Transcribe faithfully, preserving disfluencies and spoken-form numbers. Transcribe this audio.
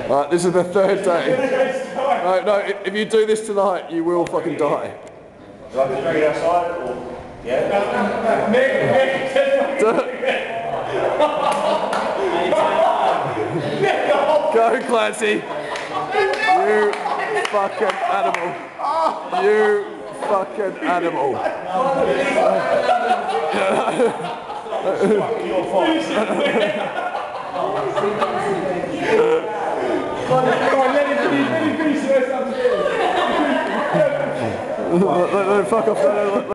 Right, this is the third day. No, no, if you do this tonight, you will fucking die. Do I have to drag it outside or? Yeah? Go, Clancy. You fucking animal. You fucking animal. Your fault. Fuck off.